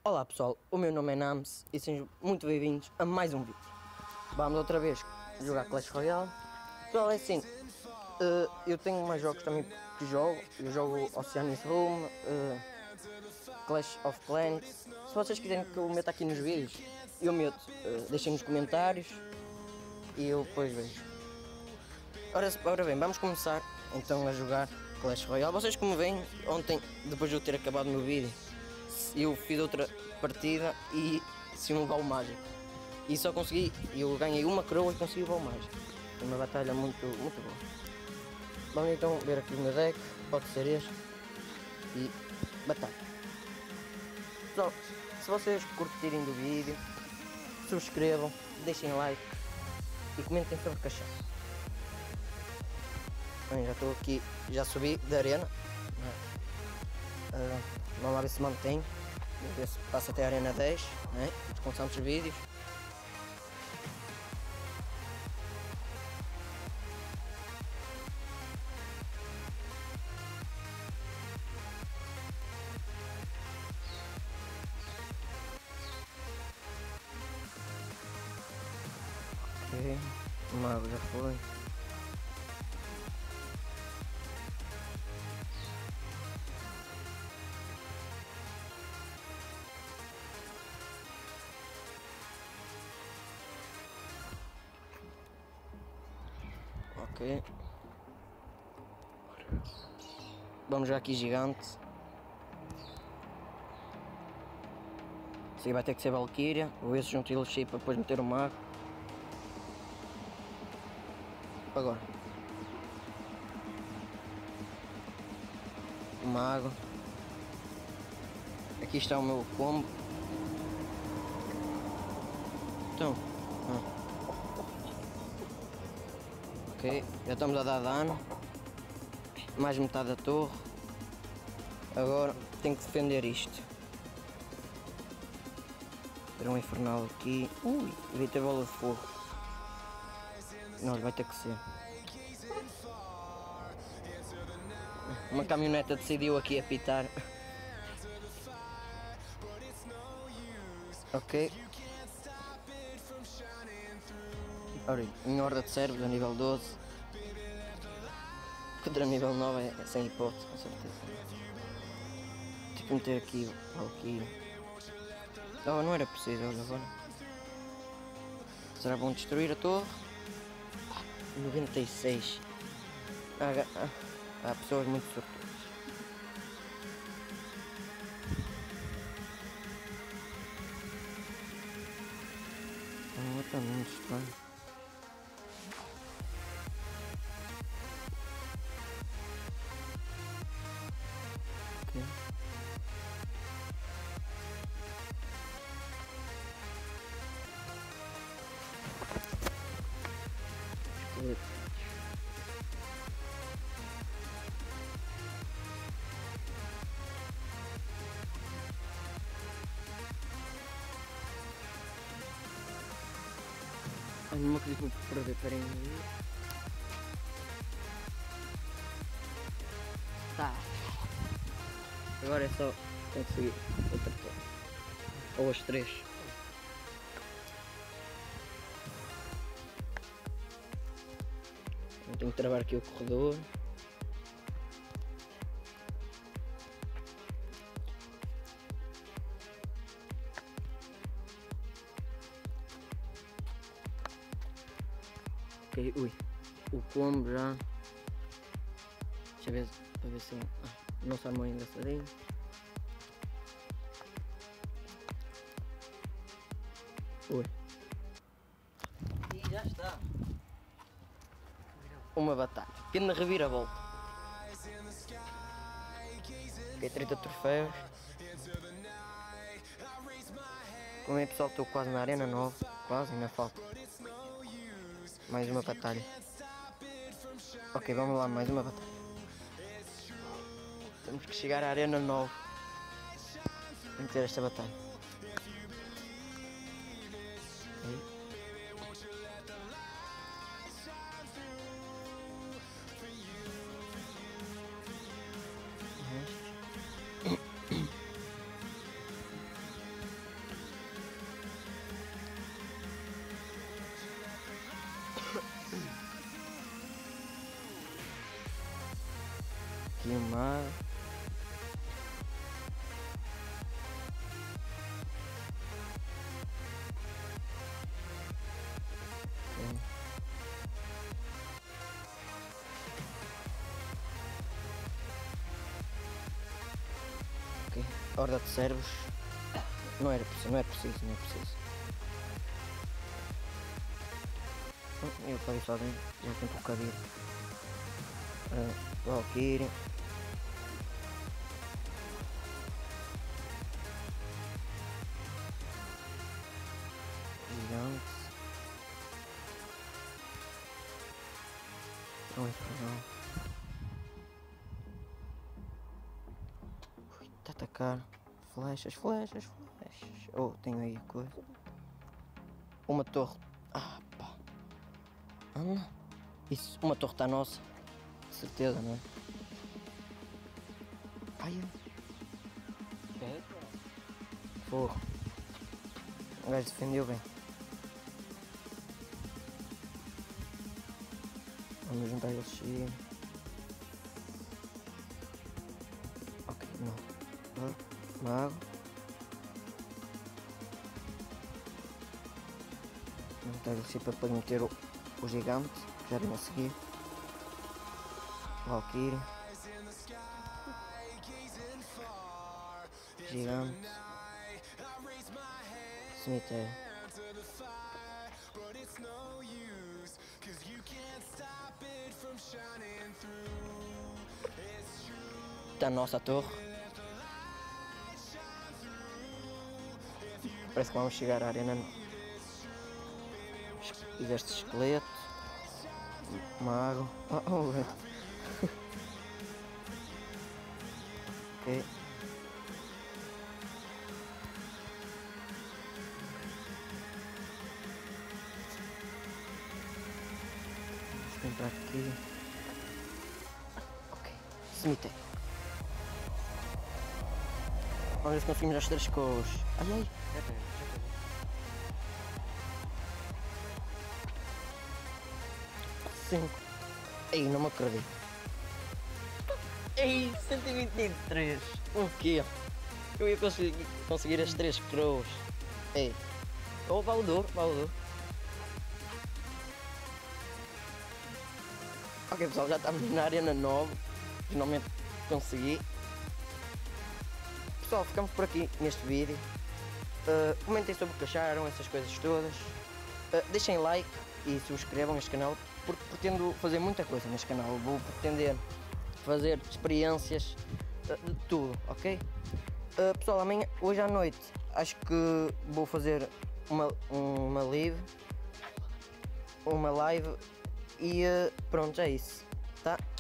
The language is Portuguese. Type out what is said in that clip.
Olá pessoal, o meu nome é Nams e sejam muito bem-vindos a mais um vídeo. Vamos outra vez jogar Clash Royale. Pessoal, é assim, eu tenho mais jogos também que jogo. Eu jogo Oceanus Room, Clash of Clans. Se vocês quiserem que eu meta aqui nos vídeos, eu meto, deixem nos comentários e eu depois vejo. Ora bem, vamos começar então a jogar Clash Royale. Vocês como veem, ontem, depois de eu ter acabado o meu vídeo, eu fiz outra partida e se um baú mágico. E só consegui, eu ganhei uma coroa e consegui o baú mágico. Foi uma batalha muito boa. Vamos então ver aqui o meu deck, pode ser este. E batalha. Pessoal, se vocês curtirem do vídeo, subscrevam, deixem like e comentem sobre o que acharam. Bem, já estou aqui, já subi da arena. Vamos lá ver se mantém. Vou ver se passa até a arena 10, né? Descansamos os vídeos. Ok, o mago já foi. Ok. Vamos já aqui gigante. Esse vai ter que ser Valkyria. Vou ver se junto ele chip para depois meter o mago. Agora. O mago. Aqui está o meu combo. Então. Ok, já estamos a dar dano. Mais metade da torre. Agora tenho que defender isto. Ter um infernal aqui. Ui, devia ter bola de fogo. Não, vai ter que ser. Uma caminhoneta decidiu aqui apitar. Ok. Ora, minha horda de servos a nível 12. Contra nível 9 é sem hipótese, com certeza. Tenho que meter aqui o Valkyrie. Oh, não era preciso, olha agora. Será bom destruir a torre? 96. Há pessoas muito sortudas. Está muito estranho. Okay. Ai, não acredito muito perder, peraí. Tá. Agora é só conseguir outra torre. Ou as três. Eu tenho que travar aqui o corredor. Ok, ui. O combo já. Deixa eu ver, para ver se não se armou engraçadinho. Ui. E já está. Uma batalha. Pena reviravolta. Ok, 30 troféus. Como é pessoal, estou quase na arena 9. Quase, ainda falta. Mais uma batalha. Ok, vamos lá, mais uma batalha. Temos que chegar à arena 9. Vamos ter esta batalha. Okay. aqui uma. Ok, horda de servos. Não era preciso, não é preciso, não é preciso. Eu para isso ali, já tem um bocadinho. Valkyrie. Gigantes. Não é não. Ui, tá a atacar. Flechas, flechas, flechas. Oh, tenho aí coisa. Uma torre. Ah, pá. Anda. Isso, uma torre está nossa. De certeza, não é? Ai, porra. O gajo defendeu bem. Vamos juntar eles aqui. Ok, não. Mago. Vamos juntar eles aqui para depois meter o gigante. Já vem a seguir. Valkyrie. Gigante. Cemitério. Está a nossa torre. Parece que vamos chegar à arena. Exército de esqueleto. Mago. Ok. Vamos entrar aqui. Ok. Cemitério. Vamos ver se conseguimos as 3 cores. Ai ai. Já tem. Cinco. Ei, não me acredito. Ei, 123. O quê? Eu ia conseguir as 3 coroas. Ei. Oh, valor. Ok pessoal, já estamos na arena 9. Finalmente consegui. Pessoal, ficamos por aqui neste vídeo. Comentem sobre o que acharam, essas coisas todas. Deixem like e subscrevam este canal, porque pretendo fazer muita coisa neste canal. Vou pretender fazer experiências de tudo, ok? Pessoal, amanhã, hoje à noite, acho que vou fazer uma live e pronto, é isso, tá?